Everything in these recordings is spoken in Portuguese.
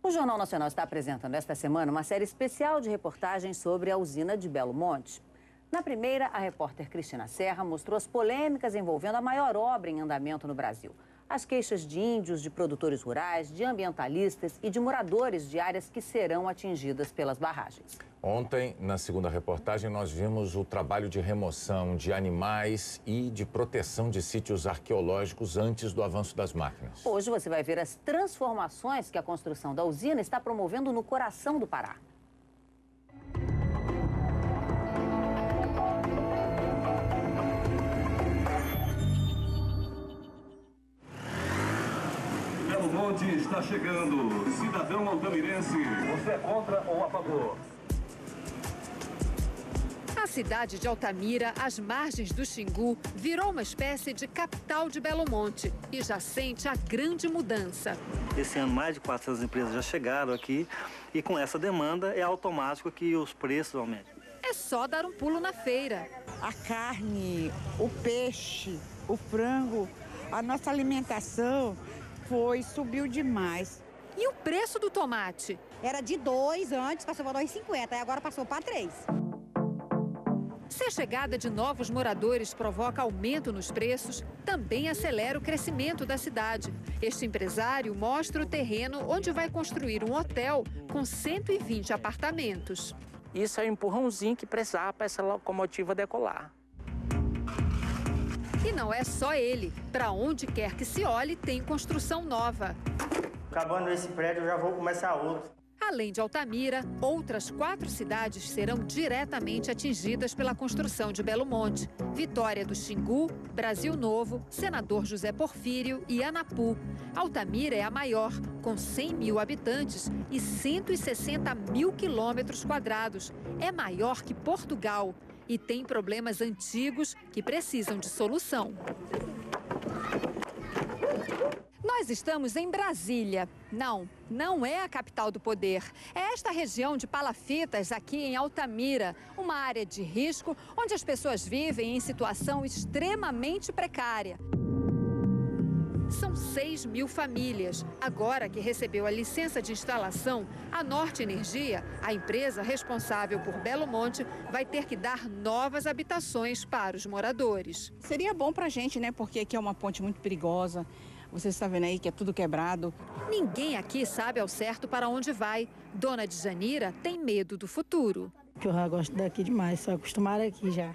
O Jornal Nacional está apresentando esta semana uma série especial de reportagens sobre a usina de Belo Monte. Na primeira, a repórter Cristina Serra mostrou as polêmicas envolvendo a maior obra em andamento no Brasil. As queixas de índios, de produtores rurais, de ambientalistas e de moradores de áreas que serão atingidas pelas barragens. Ontem, na segunda reportagem, nós vimos o trabalho de remoção de animais e de proteção de sítios arqueológicos antes do avanço das máquinas. Hoje você vai ver as transformações que a construção da usina está promovendo no coração do Pará. Belo Monte está chegando. Cidadão altamirense, você é contra ou a favor? A cidade de Altamira, às margens do Xingu, virou uma espécie de capital de Belo Monte e já sente a grande mudança. Esse ano, mais de 400 empresas já chegaram aqui e com essa demanda é automático que os preços aumentem. É só dar um pulo na feira. A carne, o peixe, o frango, a nossa alimentação subiu demais. E o preço do tomate? Era de 2 antes, passou para 2,50 e agora passou para 3. Se a chegada de novos moradores provoca aumento nos preços, também acelera o crescimento da cidade. Este empresário mostra o terreno onde vai construir um hotel com 120 apartamentos. Isso é o empurrãozinho que precisava para essa locomotiva decolar. E não é só ele. Para onde quer que se olhe, tem construção nova. Acabando esse prédio, eu já vou começar outro. Além de Altamira, outras 4 cidades serão diretamente atingidas pela construção de Belo Monte. Vitória do Xingu, Brasil Novo, Senador José Porfírio e Anapu. Altamira é a maior, com 100 mil habitantes e 160 mil quilômetros quadrados. É maior que Portugal e tem problemas antigos que precisam de solução. Nós estamos em Brasília. Não é a capital do poder. É esta região de Palafitas, aqui em Altamira, uma área de risco onde as pessoas vivem em situação extremamente precária. São 6 mil famílias. Agora que recebeu a licença de instalação, a Norte Energia, a empresa responsável por Belo Monte, vai ter que dar novas habitações para os moradores. Seria bom para a gente, né? Porque aqui é uma ponte muito perigosa. Você está vendo aí que é tudo quebrado. Ninguém aqui sabe ao certo para onde vai. Dona de Janira tem medo do futuro. Eu já gosto daqui demais, sou acostumada aqui já.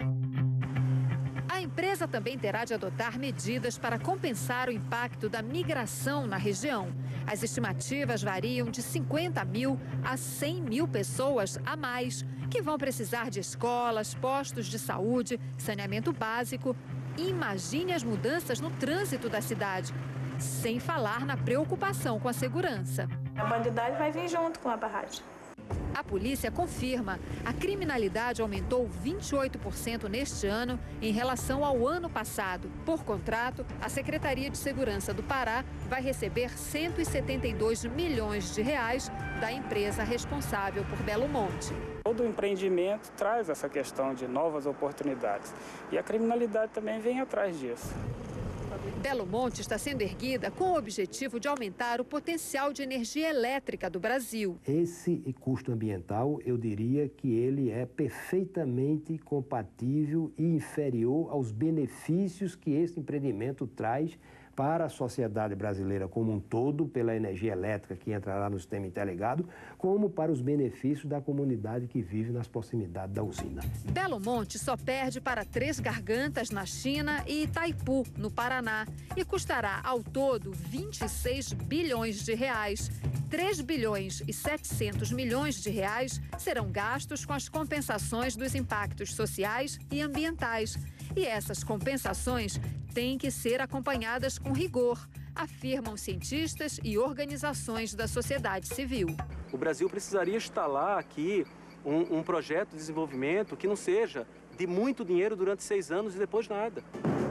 A empresa também terá de adotar medidas para compensar o impacto da migração na região. As estimativas variam de 50 mil a 100 mil pessoas a mais, que vão precisar de escolas, postos de saúde, saneamento básico. Imagine as mudanças no trânsito da cidade, sem falar na preocupação com a segurança. A bandidagem vai vir junto com a barragem. A polícia confirma, a criminalidade aumentou 28% neste ano em relação ao ano passado. Por contrato, a Secretaria de Segurança do Pará vai receber 172 milhões de reais da empresa responsável por Belo Monte. Todo empreendimento traz essa questão de novas oportunidades e a criminalidade também vem atrás disso. Belo Monte está sendo erguida com o objetivo de aumentar o potencial de energia elétrica do Brasil. Esse custo ambiental, eu diria que ele é perfeitamente compatível e inferior aos benefícios que esse empreendimento traz para a sociedade brasileira como um todo, pela energia elétrica que entrará no sistema interligado, como para os benefícios da comunidade que vive nas proximidades da usina. Belo Monte só perde para Três Gargantas, na China, e Itaipu, no Paraná, e custará ao todo 26 bilhões de reais. 3 bilhões e 700 milhões de reais serão gastos com as compensações dos impactos sociais e ambientais. E essas compensações têm que ser acompanhadas com rigor, afirmam cientistas e organizações da sociedade civil. O Brasil precisaria instalar aqui um projeto de desenvolvimento que não seja de muito dinheiro durante 6 anos e depois nada.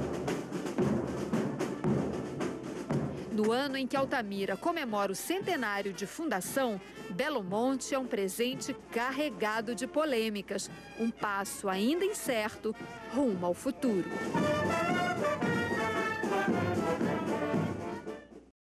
No ano em que Altamira comemora o centenário de fundação, Belo Monte é um presente carregado de polêmicas, um passo ainda incerto rumo ao futuro.